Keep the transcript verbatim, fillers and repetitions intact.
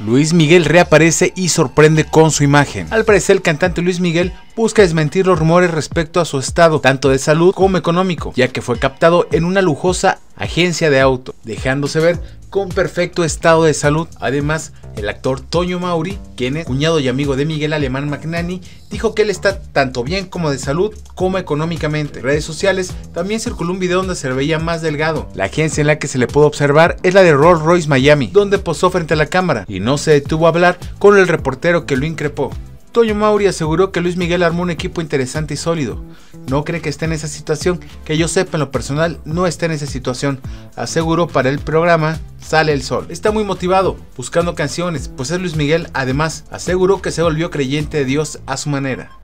Luis Miguel reaparece y sorprende con su imagen. Al parecer, el cantante Luis Miguel busca desmentir los rumores respecto a su estado, tanto de salud como económico, ya que fue captado en una lujosa agencia de auto, dejándose ver con perfecto estado de salud. Además, el actor Toño Mauri, quien es cuñado y amigo de Miguel Alemán Magnani, dijo que él está tanto bien como de salud como económicamente. En redes sociales también circuló un video donde se le veía más delgado. La agencia en la que se le pudo observar es la de Rolls Royce Miami, donde posó frente a la cámara y no se detuvo a hablar con el reportero que lo increpó. Toño Mauri aseguró que Luis Miguel armó un equipo interesante y sólido. No cree que esté en esa situación, que yo sepa en lo personal no está en esa situación. Aseguró para el programa Sale el Sol. Está muy motivado, buscando canciones, pues es Luis Miguel. Además, aseguró que se volvió creyente de Dios a su manera.